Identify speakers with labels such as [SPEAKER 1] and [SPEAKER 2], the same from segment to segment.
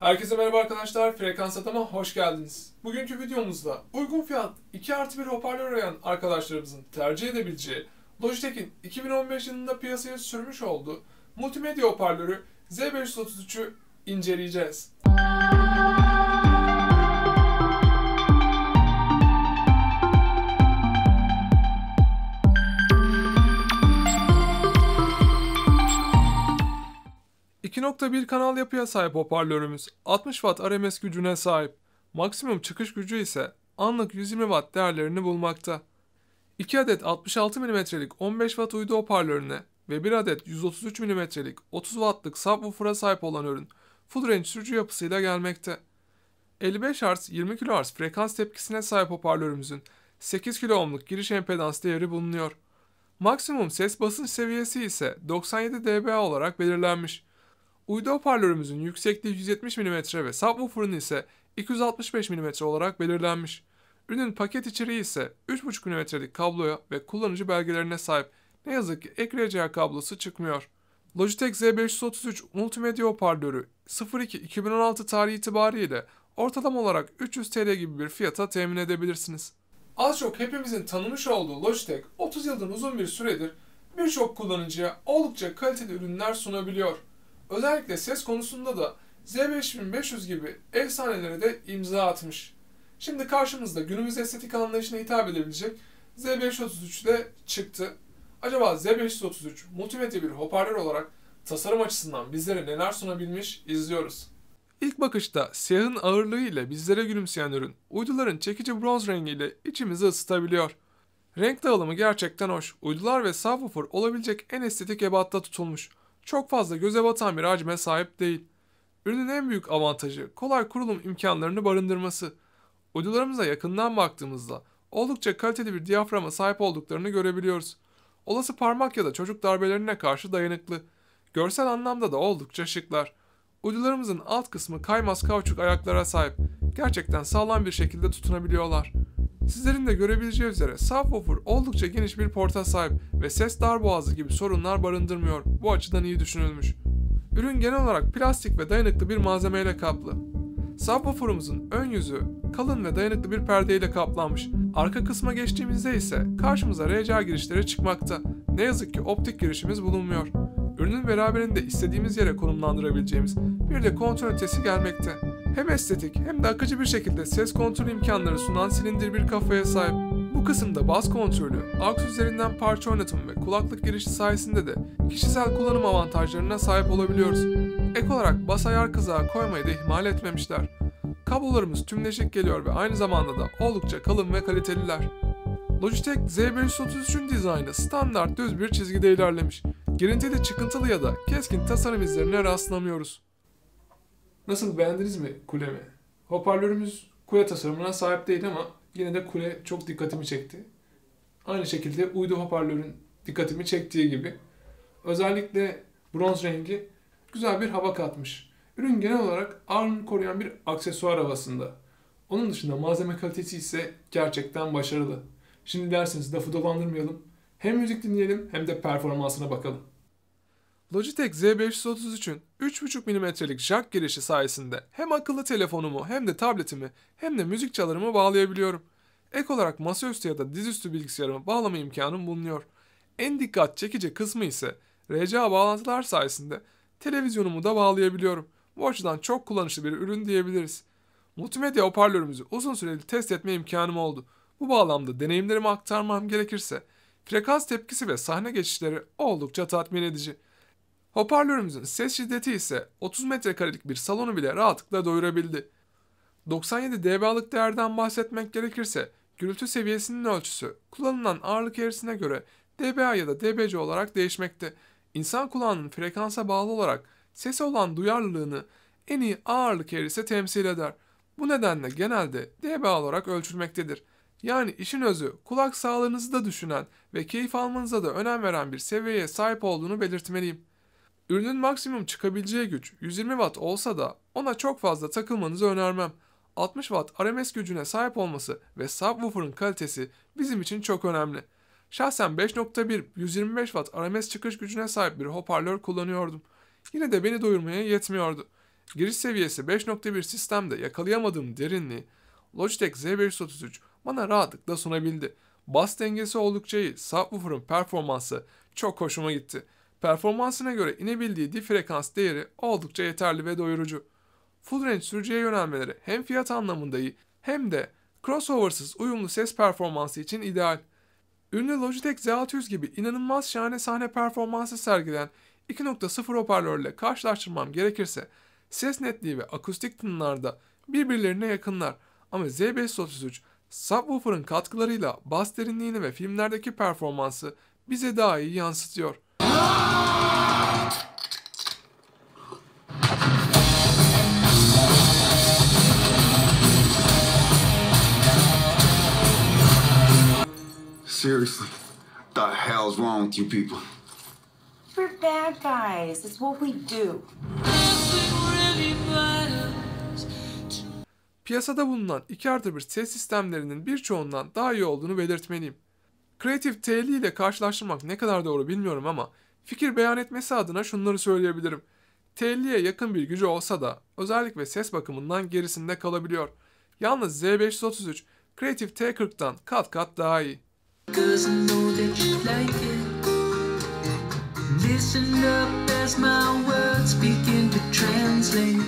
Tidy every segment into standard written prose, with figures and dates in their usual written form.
[SPEAKER 1] Herkese merhaba arkadaşlar, Frekans Adam'a hoş geldiniz. Bugünkü videomuzda uygun fiyat 2+1 hoparlör arayan arkadaşlarımızın tercih edebileceği Logitech'in 2015 yılında piyasaya sürmüş olduğu multimedya hoparlörü Z533'ü inceleyeceğiz. ...2.1 kanal yapıya sahip hoparlörümüz 60 Watt RMS gücüne sahip. Maksimum çıkış gücü ise anlık 120 Watt değerlerini bulmakta. 2 adet 66 mm'lik 15 Watt uydu hoparlörüne ve 1 adet 133 mm'lik 30 Watt'lık subwoofer'a sahip olan ürün full range sürücü yapısıyla gelmekte. 55 Hz 20 kHz frekans tepkisine sahip hoparlörümüzün 8 kΩ'luk giriş empedans değeri bulunuyor. Maksimum ses basınç seviyesi ise 97 dBA olarak belirlenmiş. Uydu hoparlörümüzün yüksekliği 170 mm ve subwoofer'ın ise 265 mm olarak belirlenmiş. Ürünün paket içeriği ise 3.5 mm'lik kabloya ve kullanıcı belgelerine sahip. Ne yazık ki ek RCA kablosu çıkmıyor. Logitech Z533 multimedya hoparlörü 02-2016 tarihi itibariyle ortalama olarak 300 TL gibi bir fiyata temin edebilirsiniz. Az çok hepimizin tanımış olduğu Logitech 30 yıldan uzun bir süredir birçok kullanıcıya oldukça kaliteli ürünler sunabiliyor. Özellikle ses konusunda da Z5500 gibi efsanelere de imza atmış. Şimdi karşımızda günümüz estetik anlayışına hitap edebilecek Z533 ile çıktı. Acaba Z533 multimedya bir hoparlör olarak tasarım açısından bizlere neler sunabilmiş izliyoruz. İlk bakışta siyahın ağırlığı ile bizlere gülümseyen ürün, uyduların çekici bronz rengiyle içimizi ısıtabiliyor. Renk dağılımı gerçekten hoş. Uydular ve subwoofer olabilecek en estetik ebatta tutulmuş. Çok fazla göze batan bir hacme sahip değil. Ürünün en büyük avantajı kolay kurulum imkanlarını barındırması. Uydularımıza yakından baktığımızda oldukça kaliteli bir diyaframa sahip olduklarını görebiliyoruz. Olası parmak ya da çocuk darbelerine karşı dayanıklı. Görsel anlamda da oldukça şıklar. Uydularımızın alt kısmı kaymaz kauçuk ayaklara sahip. Gerçekten sağlam bir şekilde tutunabiliyorlar. Sizlerin de görebileceği üzere subwoofer oldukça geniş bir porta sahip ve ses darboğazı gibi sorunlar barındırmıyor. Bu açıdan iyi düşünülmüş. Ürün genel olarak plastik ve dayanıklı bir malzemeyle kaplı. Subwoofer'ımızın ön yüzü kalın ve dayanıklı bir perdeyle kaplanmış. Arka kısma geçtiğimizde ise karşımıza RCA girişleri çıkmakta. Ne yazık ki optik girişimiz bulunmuyor. Ürünün beraberinde istediğimiz yere konumlandırabileceğimiz bir de kontrol ünitesi gelmekte. Hem estetik hem de akıcı bir şekilde ses kontrol imkanları sunan silindir bir kafaya sahip. Bu kısımda bas kontrolü, AUX üzerinden parça oynatımı ve kulaklık girişi sayesinde de kişisel kullanım avantajlarına sahip olabiliyoruz. Ek olarak bas ayar kızağı koymayı da ihmal etmemişler. Kablolarımız tümleşik geliyor ve aynı zamanda da oldukça kalın ve kaliteliler. Logitech Z533'ün dizaynı standart düz bir çizgide ilerlemiş. Girintili, çıkıntılı ya da keskin tasarım izlerine rastlamıyoruz. Nasıl, beğendiniz mi kulemi? Hoparlörümüz kule tasarımına sahip değil ama yine de kule çok dikkatimi çekti. Aynı şekilde uydu hoparlörün dikkatimi çektiği gibi. Özellikle bronz rengi güzel bir hava katmış. Ürün genel olarak ağırlığını koruyan bir aksesuar havasında. Onun dışında malzeme kalitesi ise gerçekten başarılı. Şimdi derseniz lafı dolandırmayalım. Hem müzik dinleyelim hem de performansına bakalım. Logitech Z533'ün 3.5 mm'lik jack girişi sayesinde hem akıllı telefonumu hem de tabletimi hem de müzik çalarımı bağlayabiliyorum. Ek olarak masaüstü ya da dizüstü bilgisayarımı bağlama imkanım bulunuyor. En dikkat çekici kısmı ise RCA bağlantılar sayesinde televizyonumu da bağlayabiliyorum. Bu açıdan çok kullanışlı bir ürün diyebiliriz. Multimedya hoparlörümüzü uzun süreli test etme imkanım oldu. Bu bağlamda deneyimlerimi aktarmam gerekirse frekans tepkisi ve sahne geçişleri oldukça tatmin edici. Hoparlörümüzün ses şiddeti ise 30 metrekarelik bir salonu bile rahatlıkla doyurabildi. 97 dB'lık değerden bahsetmek gerekirse gürültü seviyesinin ölçüsü kullanılan ağırlık eğrisine göre dBA ya da dBc olarak değişmekte. İnsan kulağının frekansa bağlı olarak sese olan duyarlılığını en iyi ağırlık eğrisi temsil eder. Bu nedenle genelde dBA olarak ölçülmektedir. Yani işin özü kulak sağlığınızı da düşünen ve keyif almanıza da önem veren bir seviyeye sahip olduğunu belirtmeliyim. Ürünün maksimum çıkabileceği güç 120 Watt olsa da ona çok fazla takılmanızı önermem. 60 Watt RMS gücüne sahip olması ve subwoofer'ın kalitesi bizim için çok önemli. Şahsen 5.1 125 Watt RMS çıkış gücüne sahip bir hoparlör kullanıyordum. Yine de beni doyurmaya yetmiyordu. Giriş seviyesi 5.1 sistemde yakalayamadığım derinliği Logitech Z533 bana rahatlıkla sunabildi. Bas dengesi oldukça iyi, subwoofer'ın performansı çok hoşuma gitti. Performansına göre inebildiği dip frekans değeri oldukça yeterli ve doyurucu. Full range sürücüye yönelmeleri hem fiyat anlamında iyi hem de crossover'sız uyumlu ses performansı için ideal. Ünlü Logitech Z600 gibi inanılmaz şahane sahne performansı sergileyen 2.0 hoparlörle karşılaştırmam gerekirse ses netliği ve akustik tınılarda birbirlerine yakınlar ama Z533 subwoofer'ın katkılarıyla bas derinliğini ve filmlerdeki performansı bize daha iyi yansıtıyor.
[SPEAKER 2] Seriously, what the hell's wrong with you people?
[SPEAKER 3] We're bad guys. It's what we do.
[SPEAKER 1] Piyasada bulunan 2+1 ses sistemlerinin birçoğundan daha iyi olduğunu belirtmeliyim. Creative TL ile karşılaştırmak ne kadar doğru bilmiyorum ama fikir beyan etmesi adına şunları söyleyebilirim. TL'ye yakın bir gücü olsa da özellik ve ses bakımından gerisinde kalabiliyor. Yalnız Z533 Creative T40'dan kat kat daha iyi. Listen up as my words begin to translate.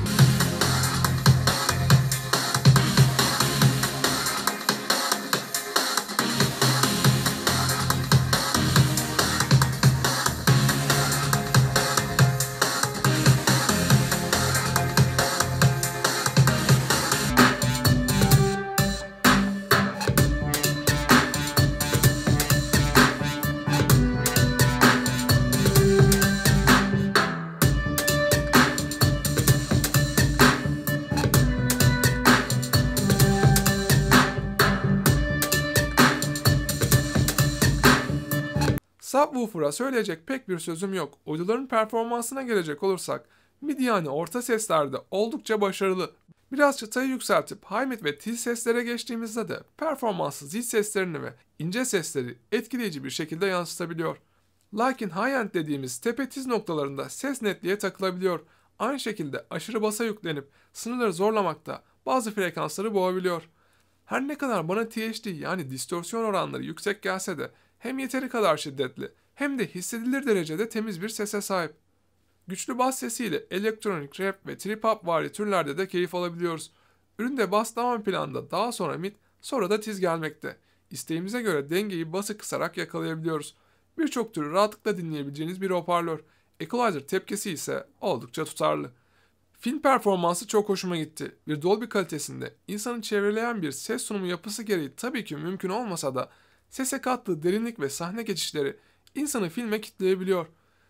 [SPEAKER 1] Subwoofer'a söyleyecek pek bir sözüm yok. Uyduların performansına gelecek olursak, mid yani orta seslerde oldukça başarılı. Biraz çıtayı yükseltip high mid ve tiz seslere geçtiğimizde de performansı zil seslerini ve ince sesleri etkileyici bir şekilde yansıtabiliyor. Lakin high end dediğimiz tepe tiz noktalarında ses netliğe takılabiliyor. Aynı şekilde aşırı basa yüklenip sınırları zorlamakta bazı frekansları boğabiliyor. Her ne kadar bana THD yani distorsiyon oranları yüksek gelse de hem yeteri kadar şiddetli hem de hissedilir derecede temiz bir sese sahip. Güçlü bas sesiyle elektronik rap ve trip hop vari türlerde de keyif alabiliyoruz. Üründe bas daha ön planda, daha sonra mid, sonra da tiz gelmekte. İsteğimize göre dengeyi bası kısarak yakalayabiliyoruz. Birçok türü rahatlıkla dinleyebileceğiniz bir hoparlör. Equalizer tepkisi ise oldukça tutarlı. Film performansı çok hoşuma gitti. Bir Dolby kalitesinde insanı çevreleyen bir ses sunumu yapısı gereği tabii ki mümkün olmasa da sese kattığı derinlik ve sahne geçişleri insanı filme kitleyebiliyor.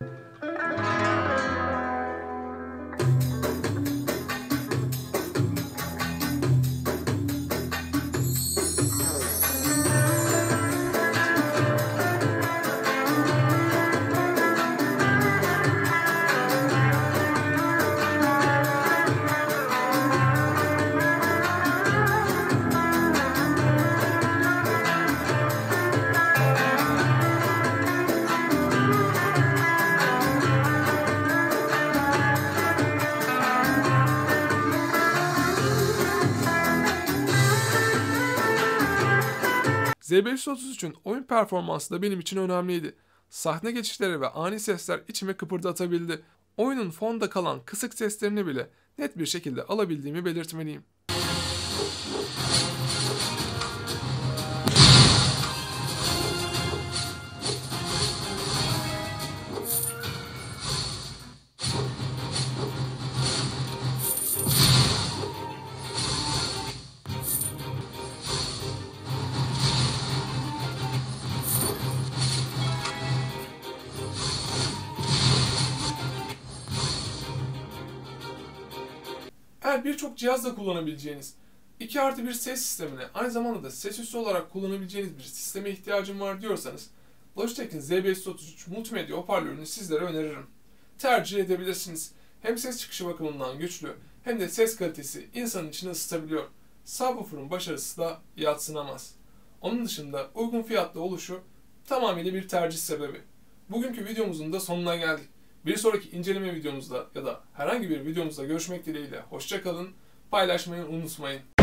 [SPEAKER 1] Z533'ün oyun performansı da benim için önemliydi. Sahne geçişleri ve ani sesler içime kıpırdatabildi. Oyunun fonda kalan kısık seslerini bile net bir şekilde alabildiğimi belirtmeliyim. Eğer birçok cihazla kullanabileceğiniz 2+1 ses sistemine aynı zamanda da ses üssü olarak kullanabileceğiniz bir sisteme ihtiyacım var diyorsanız Logitech'in Z533 multimedya hoparlörünü sizlere öneririm. Tercih edebilirsiniz. Hem ses çıkışı bakımından güçlü hem de ses kalitesi insanın içini ısıtabiliyor. Subwoofer'ın başarısı da yadsınamaz. Onun dışında uygun fiyatlı oluşu tamamıyla bir tercih sebebi. Bugünkü videomuzun da sonuna geldik. Bir sonraki inceleme videomuzda ya da herhangi bir videomuzda görüşmek dileğiyle. Hoşça kalın. Paylaşmayı unutmayın.